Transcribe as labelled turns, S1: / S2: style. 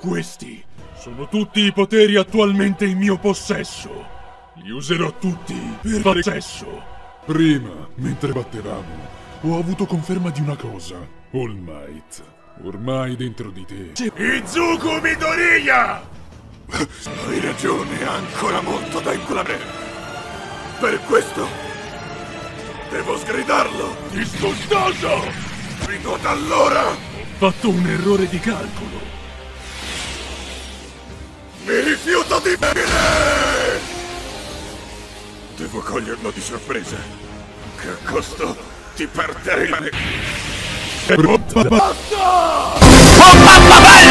S1: Questi sono tutti i poteri attualmente in mio possesso. Li userò tutti per fare sesso.
S2: Prima, mentre battevamo, ho avuto conferma di una cosa. All Might, ormai dentro di te.
S1: Izuku Midoriya!
S3: Hai ragione, ha ancora molto da imparare. Per questo devo sgridarlo.
S1: Disgustoso!
S3: Fino ad allora
S1: Ho fatto un errore di calcolo.
S3: mi rifiuto di morire! Devo coglierlo di sorpresa. Che a costo di perdere il...
S1: Basta!
S3: Basta!